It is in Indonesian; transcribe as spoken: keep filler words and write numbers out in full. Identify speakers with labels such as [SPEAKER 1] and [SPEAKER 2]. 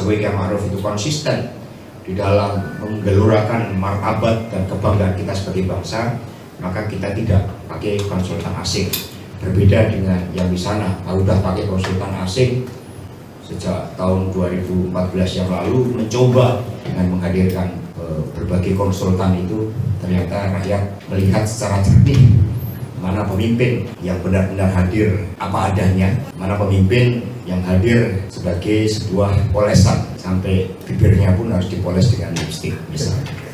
[SPEAKER 1] Jokowi Kiai Ma'ruf itu konsisten di dalam menggelurakan martabat dan kebanggaan kita sebagai bangsa, maka kita tidak pakai konsultan asing. Berbeda dengan yang di sana, udah pakai konsultan asing sejak tahun dua ribu empat belas yang lalu, mencoba dengan menghadirkan e, berbagai konsultan itu, ternyata rakyat melihat secara jernih mana pemimpin yang benar-benar hadir apa adanya, mana pemimpin yang hadir sebagai sebuah polesan sampai bibirnya pun harus dipoles dengan lipstik misalnya.